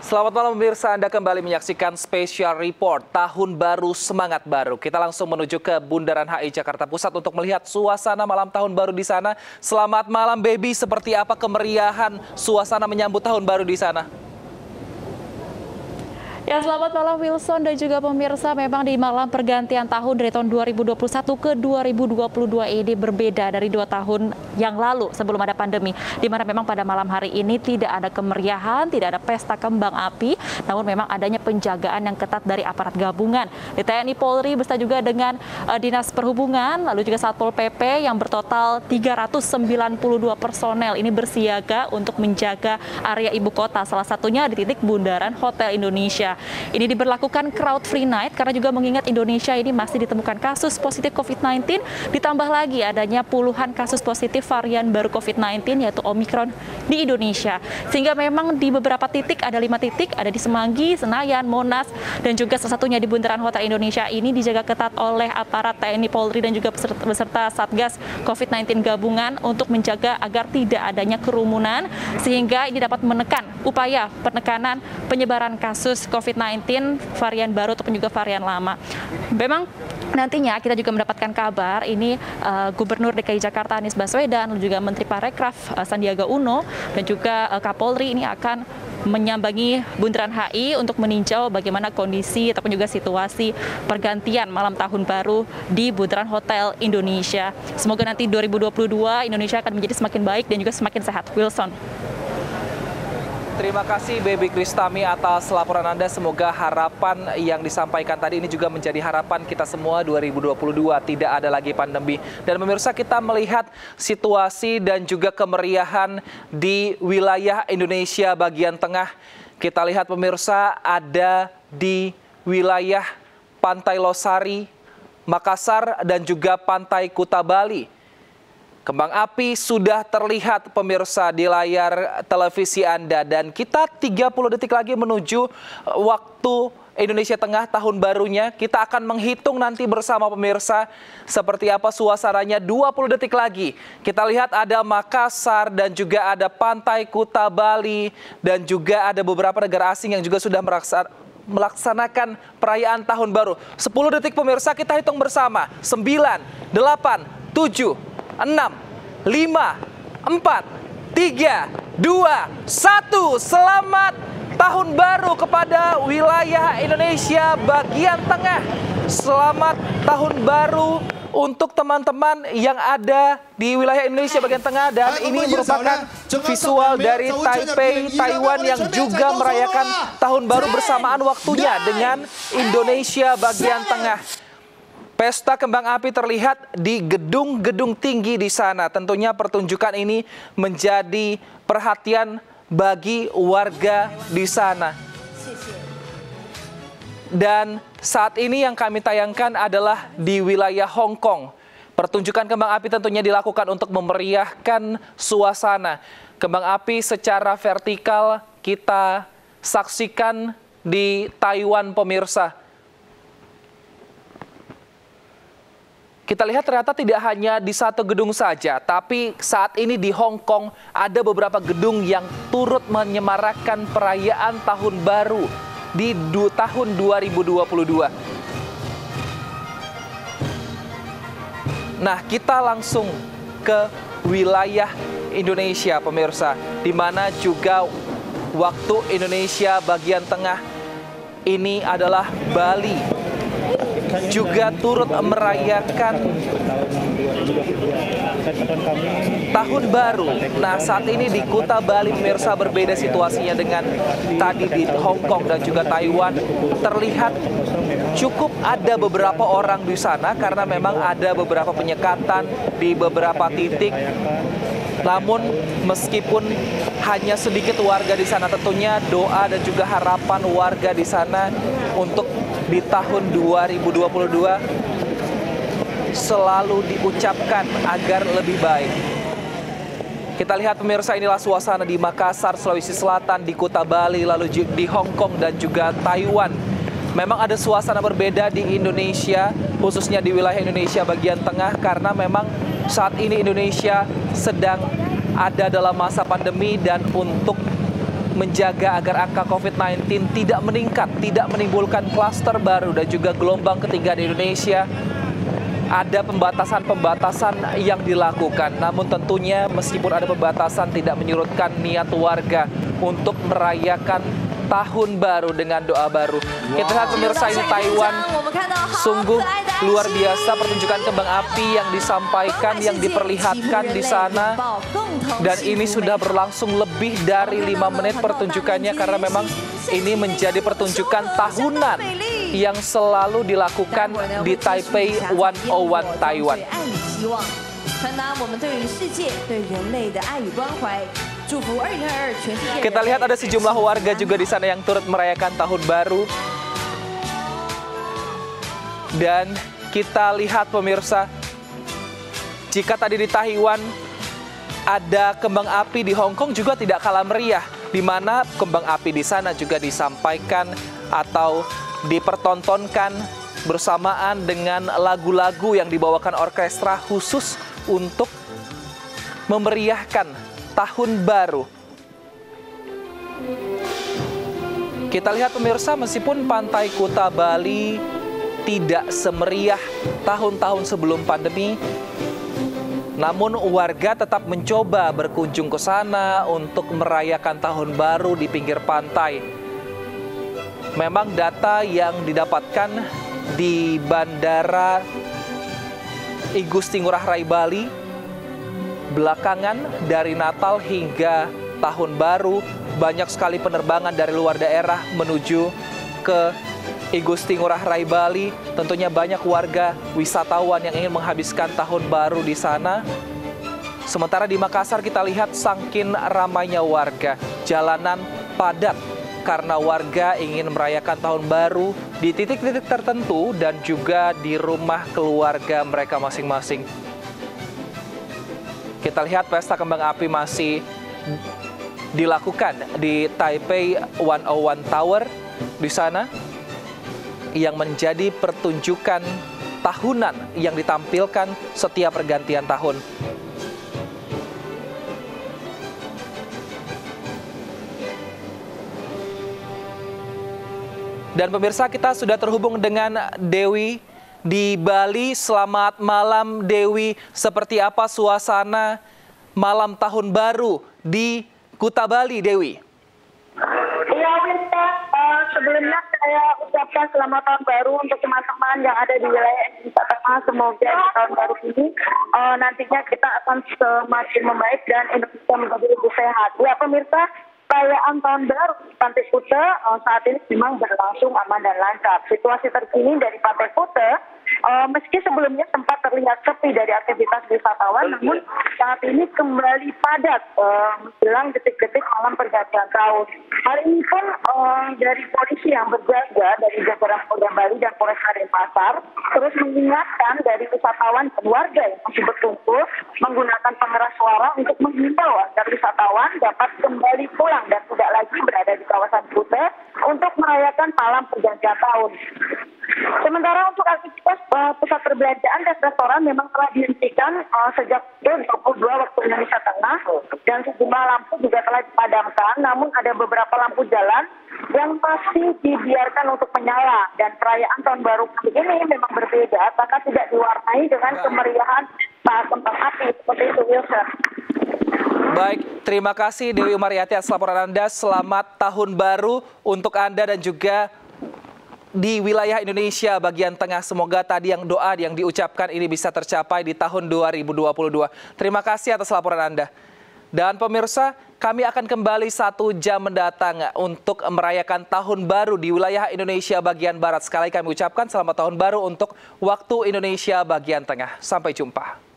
Selamat malam pemirsa, Anda kembali menyaksikan Special Report Tahun Baru Semangat Baru. Kita langsung menuju ke Bundaran HI Jakarta Pusat untuk melihat suasana malam tahun baru di sana. Selamat malam baby, seperti apa kemeriahan suasana menyambut tahun baru di sana? Ya, selamat malam Wilson dan juga pemirsa. Memang di malam pergantian tahun dari tahun 2021 ke 2022 ini berbeda dari 2 tahun yang lalu sebelum ada pandemi. Di mana memang pada malam hari ini tidak ada kemeriahan, tidak ada pesta kembang api, namun memang adanya penjagaan yang ketat dari aparat gabungan. Di TNI Polri beserta juga dengan Dinas Perhubungan, lalu juga Satpol PP yang bertotal 392 personel ini bersiaga untuk menjaga area ibu kota. Salah satunya di titik Bundaran Hotel Indonesia. Ini diberlakukan crowd free night karena juga mengingat Indonesia ini masih ditemukan kasus positif COVID-19, ditambah lagi adanya puluhan kasus positif varian baru COVID-19 yaitu Omicron di Indonesia. Sehingga memang di beberapa titik, ada 5 titik, ada di Semanggi, Senayan, Monas, dan juga salah satunya di Bundaran Hotel Indonesia ini dijaga ketat oleh aparat TNI Polri dan juga beserta Satgas COVID-19 gabungan untuk menjaga agar tidak adanya kerumunan, sehingga ini dapat menekan upaya penekanan penyebaran kasus COVID-19 varian baru ataupun juga varian lama. Memang nantinya kita juga mendapatkan kabar ini Gubernur DKI Jakarta Anies Baswedan, juga Menteri Parekraf Sandiaga Uno dan juga Kapolri ini akan menyambangi Bundaran HI untuk meninjau bagaimana kondisi ataupun juga situasi pergantian malam tahun baru di Bundaran Hotel Indonesia. Semoga nanti 2022 Indonesia akan menjadi semakin baik dan juga semakin sehat. Wilson. Terima kasih Baby Kristami atas laporan Anda. Semoga harapan yang disampaikan tadi ini juga menjadi harapan kita semua 2022. Tidak ada lagi pandemi. Dan pemirsa, kita melihat situasi dan juga kemeriahan di wilayah Indonesia bagian tengah. Kita lihat pemirsa, ada di wilayah Pantai Losari, Makassar dan juga Pantai Kuta Bali. Kembang api sudah terlihat pemirsa di layar televisi Anda, dan kita 30 detik lagi menuju waktu Indonesia Tengah tahun barunya. Kita akan menghitung nanti bersama pemirsa seperti apa suasananya 20 detik lagi. Kita lihat ada Makassar dan juga ada Pantai Kuta Bali dan juga ada beberapa negara asing yang juga sudah melaksanakan perayaan tahun baru. 10 detik pemirsa, kita hitung bersama. 9, 8, 7, 6, 5, 4, 3, 2, 1. Selamat tahun baru kepada wilayah Indonesia bagian tengah. Selamat tahun baru untuk teman-teman yang ada di wilayah Indonesia bagian tengah. Dan ini merupakan visual dari Taipei, Taiwan yang juga merayakan tahun baru bersamaan waktunya dengan Indonesia bagian tengah. Pesta kembang api terlihat di gedung-gedung tinggi di sana. Tentunya pertunjukan ini menjadi perhatian bagi warga di sana. Dan saat ini yang kami tayangkan adalah di wilayah Hong Kong. Pertunjukan kembang api tentunya dilakukan untuk memeriahkan suasana. Kembang api secara vertikal kita saksikan di Taiwan pemirsa. Kita lihat ternyata tidak hanya di satu gedung saja, tapi saat ini di Hong Kong ada beberapa gedung yang turut menyemarakan perayaan tahun baru di tahun 2022. Nah, kita langsung ke wilayah Indonesia pemirsa, di mana juga waktu Indonesia bagian tengah ini adalah Bali. Juga turut merayakan tahun baru. Nah, saat ini di Kuta Bali pemirsa berbeda situasinya dengan tadi di Hong Kong dan juga Taiwan. Terlihat cukup ada beberapa orang di sana karena memang ada beberapa penyekatan di beberapa titik. Namun meskipun hanya sedikit warga di sana, tentunya doa dan juga harapan warga di sana untuk di tahun 2022 selalu diucapkan agar lebih baik. Kita lihat pemirsa, inilah suasana di Makassar, Sulawesi Selatan, di Kuta Bali, lalu di Hong Kong dan juga Taiwan. Memang ada suasana berbeda di Indonesia, khususnya di wilayah Indonesia bagian tengah, karena memang saat ini Indonesia sedang ada dalam masa pandemi dan untuk menjaga agar angka COVID-19 tidak meningkat, tidak menimbulkan klaster baru dan juga gelombang ketiga di Indonesia, ada pembatasan-pembatasan yang dilakukan. Namun tentunya meskipun ada pembatasan tidak menyurutkan niat warga untuk merayakan tahun baru dengan doa baru. Kita lihat pemirsa, ini Taiwan, sungguh luar biasa pertunjukan kembang api yang disampaikan, yang diperlihatkan di sana. Dan ini sudah berlangsung lebih dari 5 menit pertunjukannya karena memang ini menjadi pertunjukan tahunan yang selalu dilakukan di Taipei 101 Taiwan. Kita lihat ada sejumlah warga juga di sana yang turut merayakan tahun baru. Dan kita lihat pemirsa, jika tadi di Taiwan ada kembang api, di Hong Kong juga tidak kalah meriah, di mana kembang api di sana juga disampaikan atau dipertontonkan bersamaan dengan lagu-lagu yang dibawakan orkestra khusus untuk memeriahkan tahun baru. Kita lihat pemirsa, meskipun pantai Kuta Bali tidak semeriah tahun-tahun sebelum pandemi, namun warga tetap mencoba berkunjung ke sana untuk merayakan tahun baru di pinggir pantai. Memang data yang didapatkan di Bandara I Gusti Ngurah Rai Bali, belakangan dari Natal hingga Tahun Baru, banyak sekali penerbangan dari luar daerah menuju ke I Gusti Ngurah Rai Bali. Tentunya banyak warga wisatawan yang ingin menghabiskan Tahun Baru di sana. Sementara di Makassar kita lihat saking ramainya warga, jalanan padat karena warga ingin merayakan Tahun Baru di titik-titik tertentu dan juga di rumah keluarga mereka masing-masing. Kita lihat pesta kembang api masih dilakukan di Taipei 101 Tower di sana, yang menjadi pertunjukan tahunan yang ditampilkan setiap pergantian tahun. Dan pemirsa, kita sudah terhubung dengan Dewi di Bali. Selamat malam Dewi, seperti apa suasana malam tahun baru di Kuta Bali, Dewi? Iya, Winta, sebelumnya saya ucapkan selamat tahun baru untuk teman-teman yang ada di wilayah Indonesia Tengah. Semoga di tahun baru ini nantinya kita akan semakin membaik dan Indonesia menjadi lebih sehat. Ya pemirsa, perayaan tahun baru di Pantai Kuta saat ini memang berlangsung aman dan lancar. Situasi terkini dari Pantai Kuta, meski sebelumnya sempat terlihat sepi dari aktivitas wisatawan, namun saat ini kembali padat menjelang detik-detik malam pergantian tahun. Hari ini pun dari polisi yang berjaga dari jajaran Polda Bali dan Polres Denpasar terus mengingatkan dari wisatawan dan warga yang masih berkumpul menggunakan pengeras suara untuk menghimbau agar wisatawan dapat kembali pulang dan tidak lagi berada di kawasan Kuta untuk merayakan malam pergantian tahun. Sementara untuk aktivitas pusat perbelanjaan dan restoran memang telah dihentikan sejak pukul 22 waktu Indonesia Tengah dan sejumlah lampu juga telah dipadamkan, namun ada beberapa lampu jalan yang masih dibiarkan untuk menyala. Dan perayaan tahun baru kali ini memang berbeda, maka tidak diwarnai dengan kemeriahan kembang api seperti itu, Wilson. Baik, terima kasih Dewi Umaryati atas laporan Anda. Selamat tahun baru untuk Anda dan juga di wilayah Indonesia bagian tengah. Semoga tadi yang doa yang diucapkan ini bisa tercapai di tahun 2022. Terima kasih atas laporan Anda. Dan pemirsa, kami akan kembali 1 jam mendatang untuk merayakan tahun baru di wilayah Indonesia bagian barat. Sekali kami ucapkan selamat tahun baru untuk waktu Indonesia bagian tengah. Sampai jumpa.